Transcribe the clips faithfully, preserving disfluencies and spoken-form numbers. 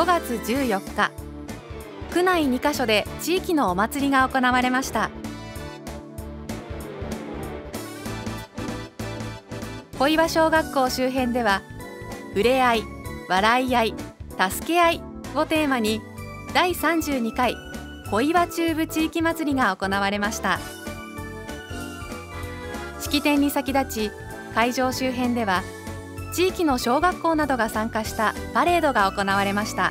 ごがつじゅうよっか、区内にかしょで地域のお祭りが行われました。小岩小学校周辺では、ふれあい、笑い合い、助け合いをテーマにだいさんじゅうにかい小岩中部地域祭りが行われました。式典に先立ち、会場周辺では地域の小学校などが参加したパレードが行われました。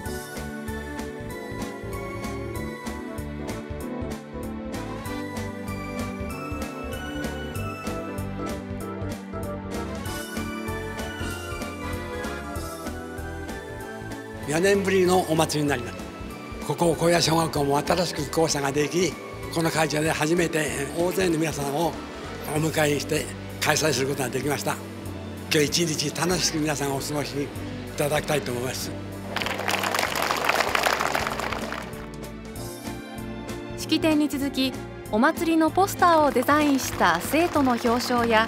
よねんぶりのお祭りになります。ここ小岩小学校も新しく校舎ができ、この会場で初めて大勢の皆さんをお迎えして開催することができました。今日一日楽しく皆さんお過ごしいただきたいと思います。 式典に続き、お祭りのポスターをデザインした生徒の表彰や、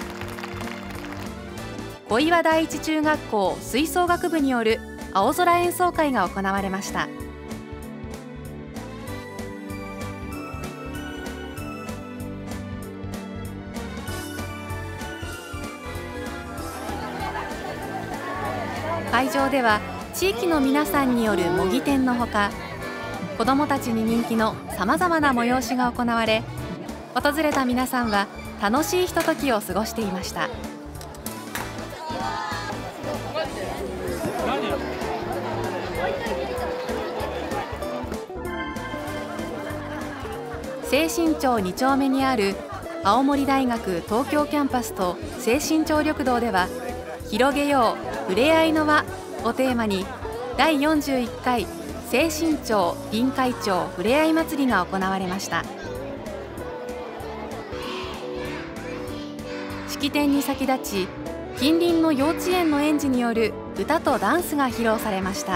小岩第一中学校吹奏楽部による青空演奏会が行われました。会場では地域の皆さんによる模擬店のほか、子どもたちに人気のさまざまな催しが行われ、訪れた皆さんは楽しいひとときを過ごしていました。清新町にちょうめにある青森大学東京キャンパスと清新町緑道では、広げようふれあいの輪をテーマにだいよんじゅういっかい清新町臨海町ふれあい祭りが行われました。式典に先立ち、近隣の幼稚園の園児による歌とダンスが披露されました。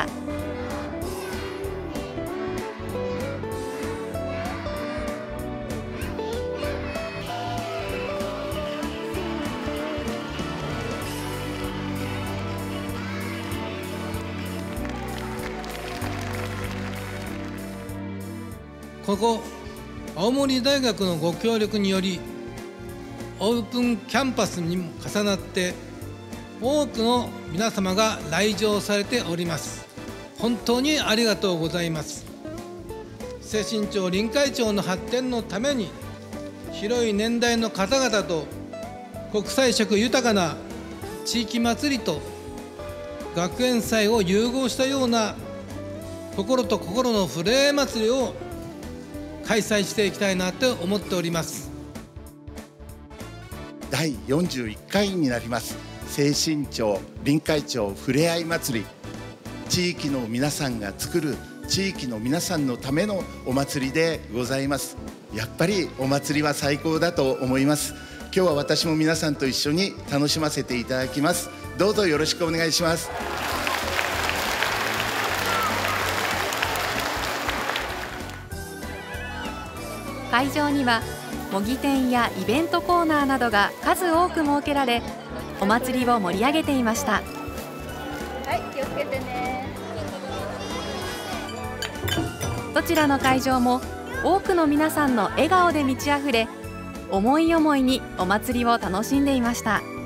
ここ青森大学のご協力により、オープンキャンパスにも重なって多くの皆様が来場されております。本当にありがとうございます。清新町臨海町の発展のために、広い年代の方々と国際色豊かな地域祭りと学園祭を融合したような心と心のふれあい祭りを開催していきたいなと思っております。 だいよんじゅういっかいになります清新町臨海町ふれあい祭り、地域の皆さんが作る地域の皆さんのためのお祭りでございます。やっぱりお祭りは最高だと思います。今日は私も皆さんと一緒に楽しませていただきます。どうぞよろしくお願いします。 会場には模擬店やイベントコーナーなどが数多く設けられ、お祭りを盛り上げていました。 はい、気をつけてね。 どちらの会場も多くの皆さんの笑顔で満ち溢れ、思い思いにお祭りを楽しんでいました。